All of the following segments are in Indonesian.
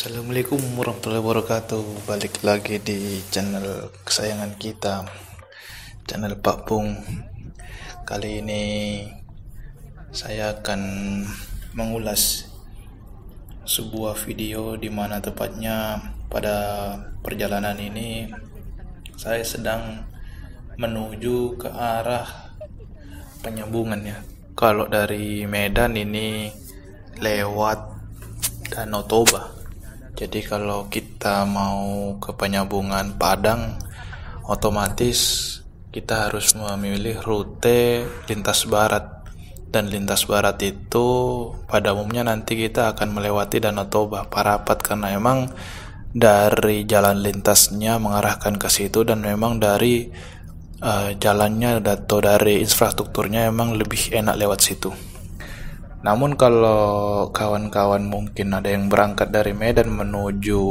Assalamualaikum warahmatullahi wabarakatuh. Balik lagi di channel kesayangan kita, channel Pak Pung. Kali ini saya akan mengulas sebuah video di mana tepatnya pada perjalanan ini saya sedang menuju ke arah penyambungan ya. Kalau dari Medan ini lewat Danau Toba. Jadi kalau kita mau ke penyambungan Padang, otomatis kita harus memilih rute lintas barat. Dan lintas barat itu pada umumnya nanti kita akan melewati Danau Toba, Parapat, karena memang dari jalan lintasnya mengarahkan ke situ, dan memang dari jalannya atau dari infrastrukturnya memang lebih enak lewat situ. Namun kalau kawan-kawan mungkin ada yang berangkat dari Medan menuju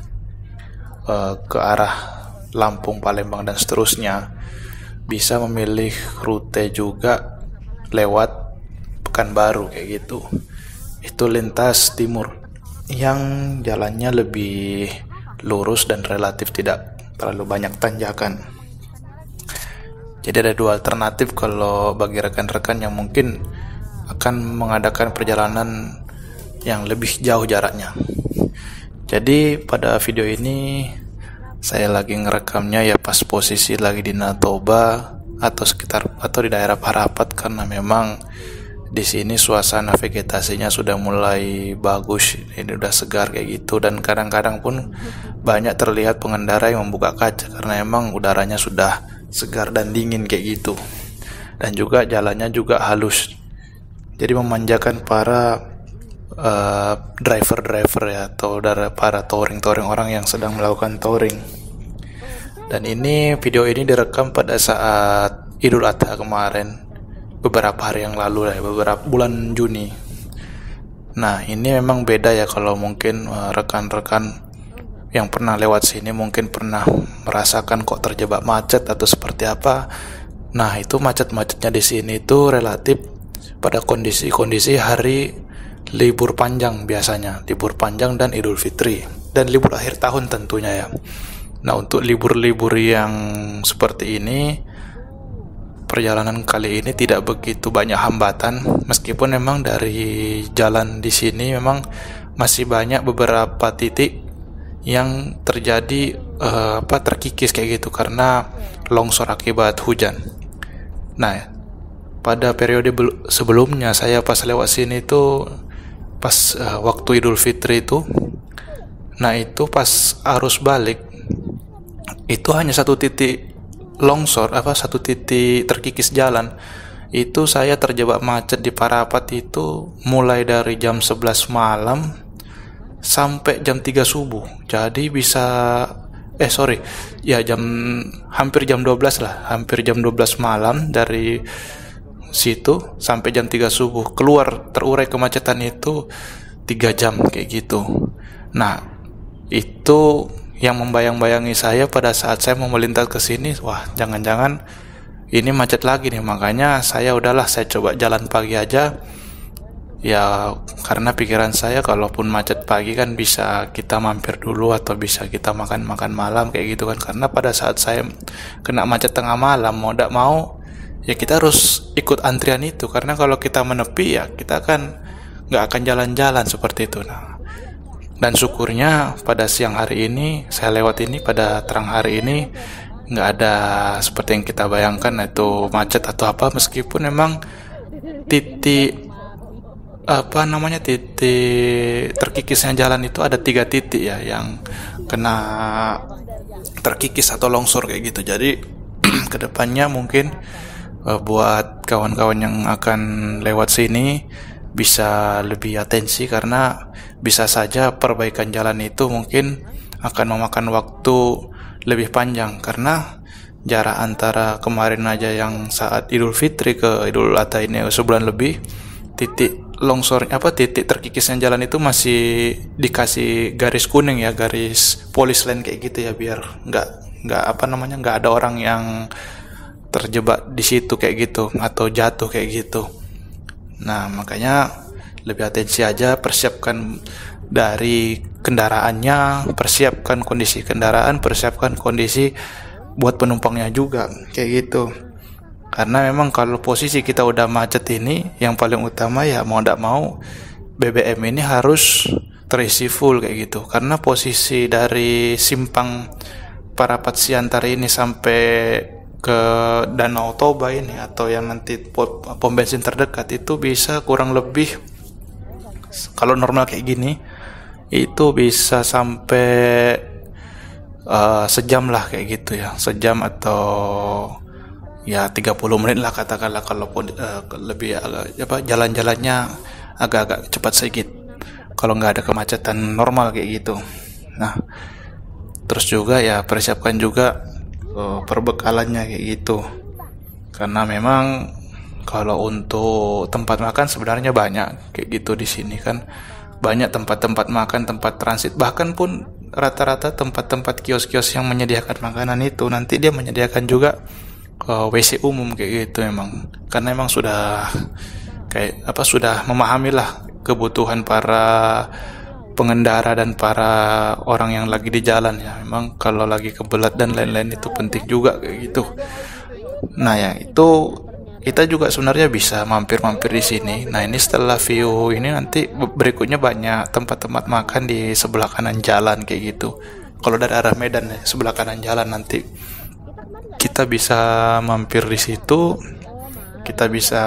ke arah Lampung, Palembang dan seterusnya, bisa memilih rute juga lewat Pekanbaru kayak gitu. Itu lintas timur yang jalannya lebih lurus dan relatif tidak terlalu banyak tanjakan. Jadi ada dua alternatif kalau bagi rekan-rekan yang mungkin akan mengadakan perjalanan yang lebih jauh jaraknya. Jadi pada video ini saya lagi ngerekamnya ya pas posisi lagi di Danau Toba atau di daerah Parapat, karena memang di sini suasana vegetasinya sudah mulai bagus, ini udah segar kayak gitu, dan kadang-kadang pun banyak terlihat pengendara yang membuka kaca karena memang udaranya sudah segar dan dingin kayak gitu. Dan juga jalannya juga halus. Jadi memanjakan para driver ya, atau para touring orang yang sedang melakukan touring. Dan video ini direkam pada saat Idul Adha kemarin, beberapa hari yang lalu lah, beberapa bulan Juni. Nah ini memang beda ya, kalau mungkin rekan-rekan yang pernah lewat sini mungkin pernah merasakan kok terjebak macet atau seperti apa. Nah itu macet-macetnya di sini itu relatif pada kondisi hari libur panjang, biasanya libur panjang dan Idul Fitri dan libur akhir tahun tentunya ya. Nah untuk libur-libur yang seperti ini, perjalanan kali ini tidak begitu banyak hambatan, meskipun memang dari jalan di sini memang masih banyak beberapa titik yang terjadi terkikis kayak gitu karena longsor akibat hujan. Nah pada periode sebelumnya saya pas lewat sini itu pas waktu Idul Fitri itu, nah itu pas arus balik itu hanya satu titik longsor, satu titik terkikis jalan. Itu saya terjebak macet di Parapat itu mulai dari jam 11 malam sampai jam 3 subuh. Jadi bisa hampir jam 12 lah, hampir jam 12 malam dari situ sampai jam 3 subuh. Keluar terurai kemacetan itu 3 jam kayak gitu. Nah itu yang membayang-bayangi saya pada saat saya mau melintas ke sini, wah jangan-jangan ini macet lagi nih. Makanya saya coba jalan pagi aja ya, karena pikiran saya kalaupun macet pagi kan bisa kita mampir dulu atau bisa kita makan malam kayak gitu kan. Karena pada saat saya kena macet tengah malam, mau tidak mau ya kita harus ikut antrian itu, karena kalau kita menepi ya kita kan nggak akan jalan-jalan seperti itu. Nah, dan syukurnya pada siang hari ini saya lewat ini, pada terang hari ini nggak ada seperti yang kita bayangkan itu macet atau apa, meskipun memang titik terkikisnya jalan itu ada 3 titik ya yang kena terkikis atau longsor kayak gitu. Jadi kedepannya mungkin buat kawan-kawan yang akan lewat sini bisa lebih atensi, karena bisa saja perbaikan jalan itu mungkin akan memakan waktu lebih panjang, karena jarak antara kemarin aja yang saat Idul Fitri ke Idul Adha ini sebulan lebih, titik titik terkikisnya jalan itu masih dikasih garis kuning ya, garis polis line kayak gitu ya, biar nggak ada orang yang terjebak di situ kayak gitu atau jatuh kayak gitu. Nah makanya lebih atensi aja, persiapkan dari kendaraannya, persiapkan kondisi kendaraan, persiapkan kondisi buat penumpangnya juga, kayak gitu. Karena memang kalau posisi kita udah macet ini, yang paling utama ya mau tidak mau BBM ini harus terisi full kayak gitu. Karena posisi dari simpang Parapat Siantar ini sampai ke Danau Toba ini, atau yang nanti pom bensin terdekat itu bisa kurang lebih, kalau normal kayak gini itu bisa sampai sejam lah kayak gitu ya, sejam atau ya 30 menit lah katakanlah, kalau lebih jalan-jalannya agak-agak cepat sedikit kalau nggak ada kemacetan normal kayak gitu. Nah, terus juga ya persiapkan juga perbekalannya kayak gitu, karena memang kalau untuk tempat makan sebenarnya banyak kayak gitu. Di sini kan banyak tempat-tempat makan, tempat transit, bahkan pun rata-rata tempat-tempat kios-kios yang menyediakan makanan itu nanti dia menyediakan juga WC umum kayak gitu. Memang karena memang sudah sudah memahami lah kebutuhan para pengendara dan para orang yang lagi di jalan ya. Memang kalau lagi kebelat dan lain-lain itu penting juga kayak gitu. Nah ya, itu kita juga sebenarnya bisa mampir-mampir di sini. Nah, ini setelah view ini nanti berikutnya banyak tempat-tempat makan di sebelah kanan jalan kayak gitu. Kalau dari arah Medan ya, sebelah kanan jalan nanti kita bisa mampir di situ. Kita bisa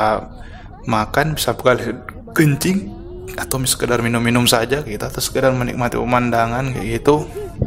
makan, bisa kencing, atau sekedar minum-minum saja kita, atau sekedar menikmati pemandangan kayak gitu.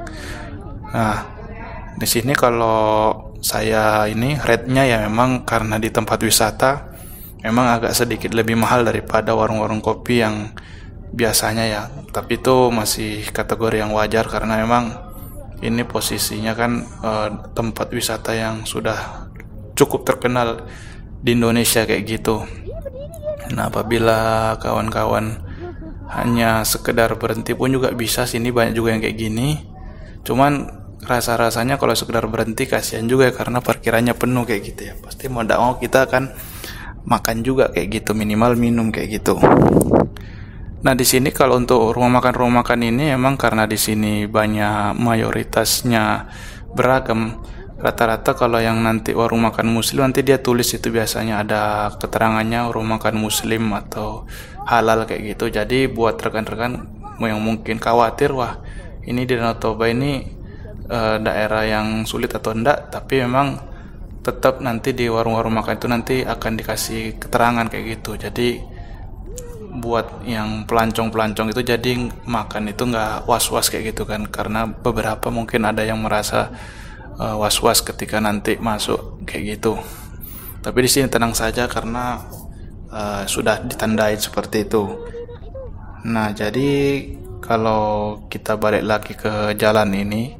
Nah, di sini kalau saya ini rate-nya ya memang karena di tempat wisata memang agak sedikit lebih mahal daripada warung-warung kopi yang biasanya ya, tapi itu masih kategori yang wajar karena memang ini posisinya kan tempat wisata yang sudah cukup terkenal di Indonesia kayak gitu. Nah, apabila kawan-kawan hanya sekedar berhenti pun juga bisa, sini banyak juga yang kayak gini. Cuman rasa-rasanya kalau sekedar berhenti kasihan juga ya, karena parkirannya penuh kayak gitu ya. Pasti mau tidak mau kita akan makan juga kayak gitu, minimal minum kayak gitu. Nah, di sini kalau untuk rumah makan ini emang karena di sini banyak mayoritasnya beragam. Rata-rata kalau yang nanti warung makan muslim nanti dia tulis itu biasanya ada keterangannya warung makan muslim atau halal kayak gitu. Jadi buat rekan-rekan yang mungkin khawatir, wah ini di Danau Toba ini daerah yang sulit atau enggak, tapi memang tetap nanti di warung-warung makan itu nanti akan dikasih keterangan kayak gitu. Jadi buat yang pelancong-pelancong itu jadi makan itu nggak was-was kayak gitu kan, karena beberapa mungkin ada yang merasa was-was ketika nanti masuk kayak gitu. Tapi di sini tenang saja karena sudah ditandai seperti itu. Nah, jadi kalau kita balik lagi ke jalan ini,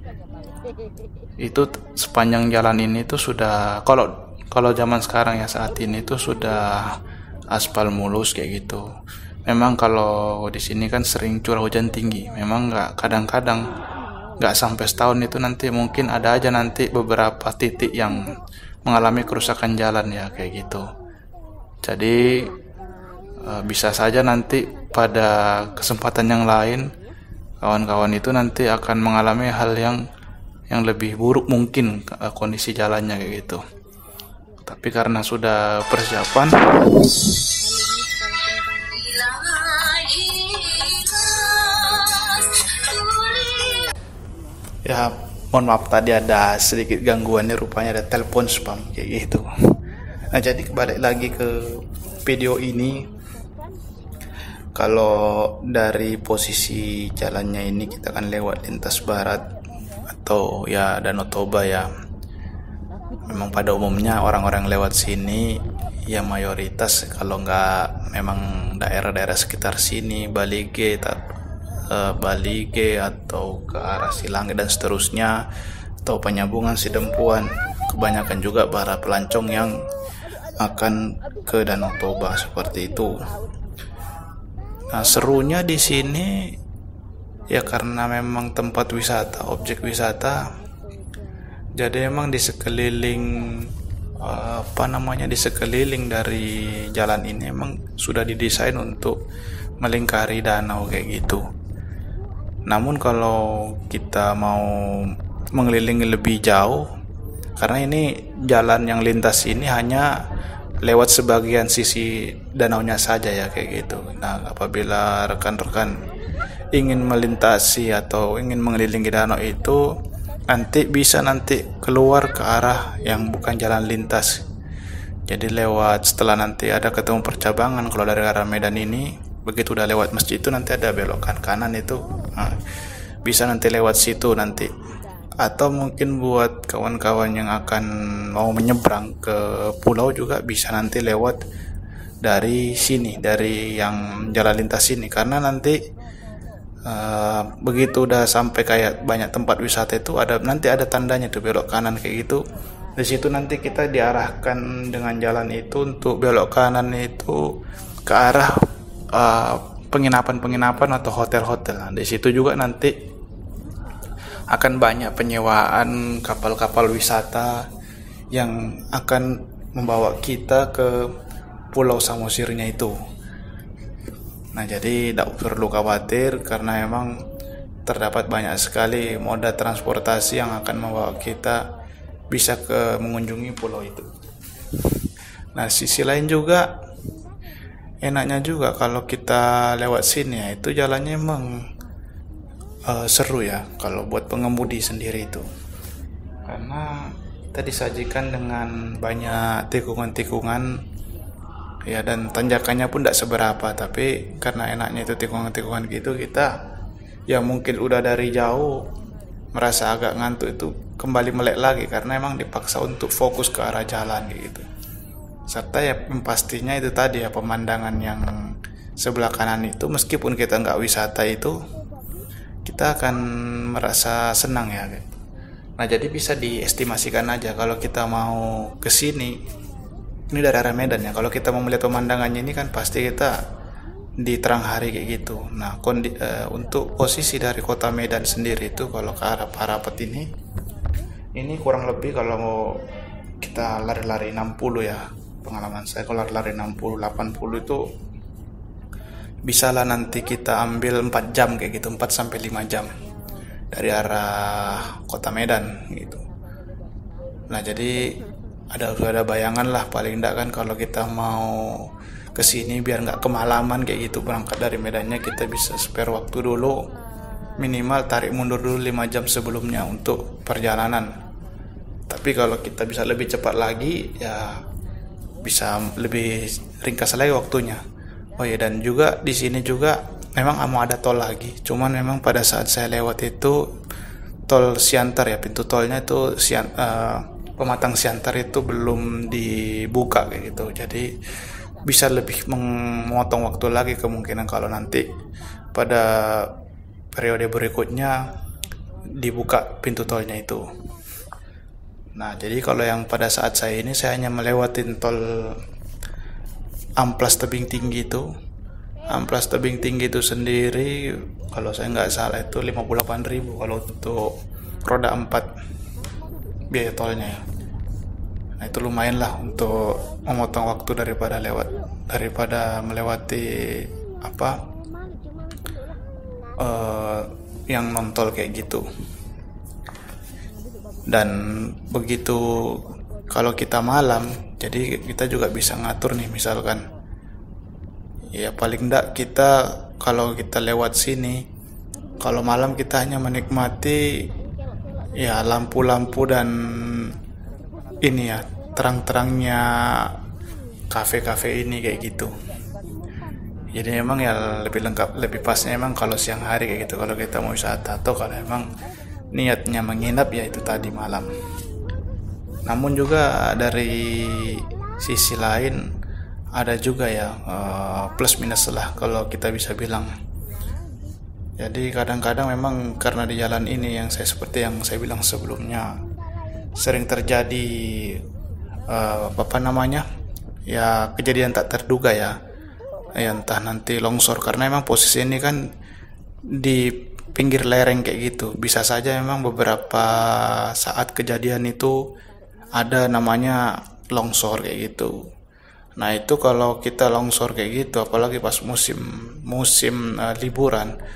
itu sepanjang jalan ini tuh sudah, kalau zaman sekarang ya saat ini tuh sudah aspal mulus kayak gitu. Memang kalau di sini kan sering curah hujan tinggi, memang kadang-kadang nggak sampai setahun itu nanti mungkin ada aja nanti beberapa titik yang mengalami kerusakan jalan ya kayak gitu. Jadi bisa saja nanti pada kesempatan yang lain kawan-kawan itu nanti akan mengalami hal yang lebih buruk mungkin kondisi jalannya kayak gitu. Tapi karena sudah persiapan, ya mohon maaf tadi ada sedikit gangguannya, rupanya ada telepon spam kayak gitu. Nah, jadi balik lagi ke video ini. Kalau dari posisi jalannya ini kita akan lewat lintas barat atau ya Danau Toba ya. Memang pada umumnya orang-orang lewat sini ya mayoritas, kalau nggak memang daerah-daerah sekitar sini, Balige atau ke arah Silangit dan seterusnya, atau penyambungan Sidempuan, kebanyakan juga para pelancong yang akan ke Danau Toba seperti itu. Nah, serunya di sini ya karena memang tempat wisata, objek wisata. Jadi memang di sekeliling di sekeliling dari jalan ini memang sudah didesain untuk melingkari danau kayak gitu. Namun kalau kita mau mengelilingi lebih jauh, karena ini jalan yang lintas ini hanya lewat sebagian sisi danaunya saja ya kayak gitu. Nah, apabila rekan-rekan ingin melintasi atau ingin mengelilingi danau itu, nanti bisa keluar ke arah yang bukan jalan lintas. Jadi lewat, setelah nanti ada ketemu percabangan, kalau dari arah Medan ini, begitu udah lewat masjid itu nanti ada belokan kanan itu, nah, bisa nanti lewat situ nanti. Atau mungkin buat kawan-kawan yang akan mau menyeberang ke pulau juga bisa nanti lewat dari sini, dari yang jalan lintas ini, karena nanti begitu udah sampai kayak banyak tempat wisata itu nanti ada tandanya tuh belok kanan kayak gitu. Di situ nanti kita diarahkan dengan jalan itu untuk belok kanan itu ke arah penginapan-penginapan atau hotel-hotel. Nah, di situ juga nanti akan banyak penyewaan kapal-kapal wisata yang akan membawa kita ke Pulau Samosirnya itu. Nah, jadi tidak perlu khawatir karena memang terdapat banyak sekali moda transportasi yang akan membawa kita bisa mengunjungi pulau itu. Nah, sisi lain juga enaknya juga kalau kita lewat sini ya, itu jalannya emang seru ya kalau buat pengemudi sendiri itu. Karena kita disajikan dengan banyak tikungan-tikungan ya, dan tanjakannya pun tidak seberapa, tapi karena enaknya itu tikungan-tikungan gitu, kita yang mungkin udah dari jauh merasa agak ngantuk itu kembali melek lagi karena emang dipaksa untuk fokus ke arah jalan gitu. Serta ya pastinya itu tadi ya, pemandangan yang sebelah kanan itu meskipun kita nggak wisata itu kita akan merasa senang ya gitu. Nah, jadi bisa diestimasikan aja kalau kita mau ke sini. Ini dari arah Medan ya. Kalau kita mau melihat pemandangannya ini kan pasti kita di terang hari kayak gitu. Nah, untuk posisi dari kota Medan sendiri itu kalau ke arah Parapet ini kurang lebih kalau mau kita lari-lari 60 ya. Pengalaman saya kalau lari 60 80 itu bisa lah nanti kita ambil 4 jam kayak gitu, 4 sampai 5 jam dari arah kota Medan gitu. Nah, jadi ada bayangan lah paling enggak kan kalau kita mau kesini biar nggak kemalaman kayak gitu berangkat dari Medannya, kita bisa spare waktu dulu, minimal tarik mundur dulu 5 jam sebelumnya untuk perjalanan. Tapi kalau kita bisa lebih cepat lagi ya bisa lebih ringkas lagi waktunya. Oh ya, dan juga di sini juga memang mau ada tol lagi, cuman memang pada saat saya lewat itu tol Siantar ya, pintu tolnya itu Pematang Siantar itu belum dibuka kayak gitu. Jadi bisa lebih memotong waktu lagi kemungkinan kalau nanti pada periode berikutnya dibuka pintu tolnya itu. Nah, jadi kalau yang pada saat saya ini saya hanya melewatin tol Amplas Tebing Tinggi itu. Amplas Tebing Tinggi itu sendiri kalau saya nggak salah itu 58.000 kalau untuk roda 4 biaya tolnya ya. Nah, itu lumayan lah untuk memotong waktu daripada melewati yang non tol kayak gitu. Dan begitu kalau kita malam, jadi kita juga bisa ngatur nih, misalkan ya paling enggak kita kalau kita lewat sini, kalau malam kita hanya menikmati ya lampu-lampu dan ini ya terang-terangnya kafe-kafe ini kayak gitu. Jadi memang ya lebih lengkap, lebih pasnya emang kalau siang hari kayak gitu kalau kita mau wisata, atau kalau emang niatnya menginap ya itu tadi malam. Namun juga dari sisi lain ada juga ya plus minus lah kalau kita bisa bilang. Jadi kadang-kadang memang karena di jalan ini yang seperti yang saya bilang sebelumnya sering terjadi ya kejadian tak terduga ya entah nanti longsor, karena memang posisi ini kan di pinggir lereng kayak gitu. Bisa saja memang beberapa saat kejadian itu ada namanya longsor kayak gitu. Nah, itu kalau kita longsor kayak gitu apalagi pas musim liburan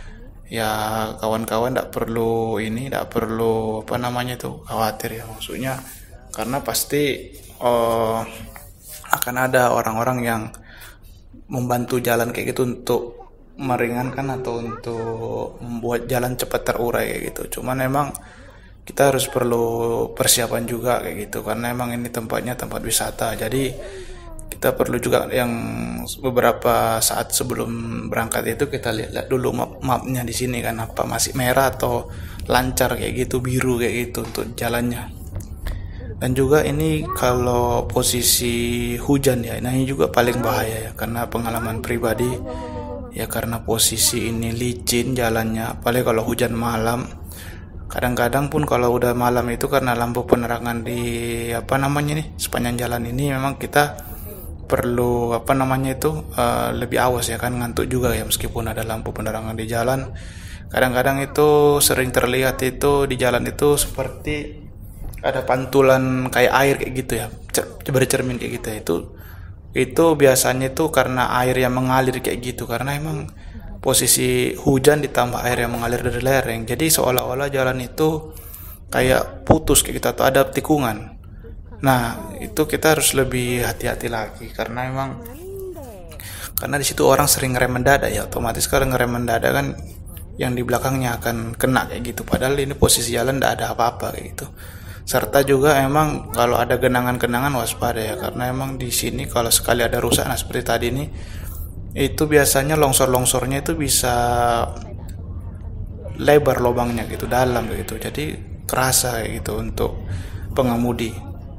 ya kawan-kawan tidak perlu apa namanya itu khawatir ya, maksudnya karena pasti akan ada orang-orang yang membantu jalan kayak gitu untuk meringankan atau untuk membuat jalan cepat terurai kayak gitu. Cuman emang kita harus perlu persiapan juga kayak gitu, karena emang ini tempatnya tempat wisata. Jadi kita perlu juga yang beberapa saat sebelum berangkat itu kita lihat dulu mapnya di sini kan, apa masih merah atau lancar kayak gitu, biru kayak gitu untuk jalannya. Dan juga ini kalau posisi hujan ya, nah ini juga paling bahaya ya, karena pengalaman pribadi ya, karena posisi ini licin jalannya, apalagi kalau hujan malam. Kadang-kadang pun kalau udah malam itu karena lampu penerangan di apa namanya nih sepanjang jalan ini, memang kita perlu apa namanya itu lebih awas ya kan, ngantuk juga ya meskipun ada lampu penerangan di jalan. Kadang-kadang itu sering terlihat itu di jalan itu seperti ada pantulan kayak air kayak gitu ya, bercermin kayak gitu ya. Itu biasanya itu karena air yang mengalir kayak gitu, karena emang posisi hujan ditambah air yang mengalir dari lereng, jadi seolah-olah jalan itu kayak putus kayak gitu atau ada tikungan. Nah itu kita harus lebih hati-hati lagi, karena di situ orang sering ngerem mendadak ya, otomatis kalau ngerem mendadak kan yang di belakangnya akan kena kayak gitu, padahal ini posisi jalan tidak ada apa-apa kayak gitu. Serta juga emang kalau ada genangan-genangan waspada ya, karena emang di sini kalau sekali ada rusak, nah seperti tadi ini itu biasanya longsor-longsornya itu bisa lebar lubangnya gitu, dalam gitu, jadi kerasa kayak gitu untuk pengemudi.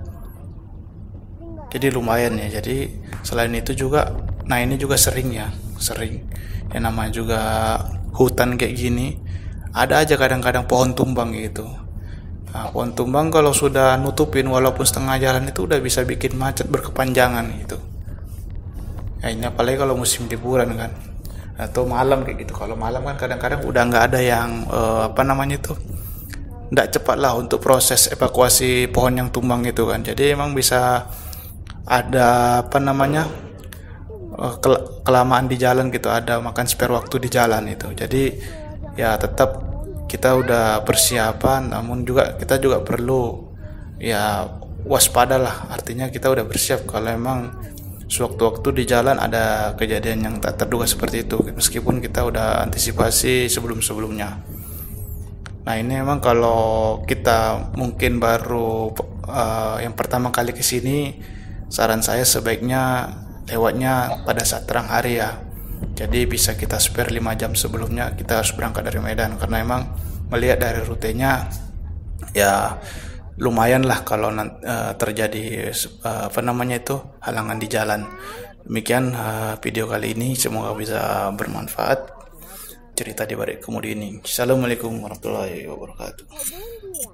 Jadi lumayan ya. Jadi selain itu juga, nah ini juga sering yang namanya juga hutan kayak gini, ada aja kadang-kadang pohon tumbang gitu. Nah, pohon tumbang kalau sudah nutupin walaupun setengah jalan itu udah bisa bikin macet berkepanjangan gitu. Ya, ini apalagi kalau musim liburan kan, atau malam kayak gitu. Kalau malam kan kadang-kadang udah nggak ada yang apa namanya itu, nggak cepat lah untuk proses evakuasi pohon yang tumbang itu kan. Jadi emang bisa ada apa namanya kelamaan di jalan gitu, ada makan spare waktu di jalan itu. Jadi ya tetap kita udah persiapan, namun juga kita juga perlu ya waspada lah. Artinya kita udah bersiap kalau emang sewaktu-waktu di jalan ada kejadian yang tak terduga seperti itu, meskipun kita udah antisipasi sebelum-sebelumnya. Nah ini memang kalau kita mungkin baru yang pertama kali ke sini, saran saya sebaiknya lewatnya pada saat terang hari ya. Jadi bisa kita spare 5 jam sebelumnya kita harus berangkat dari Medan, karena emang melihat dari rutenya ya lumayan lah kalau terjadi apa namanya itu halangan di jalan. Demikian video kali ini, semoga bisa bermanfaat cerita di balik kemudi ini. Assalamualaikum warahmatullahi wabarakatuh.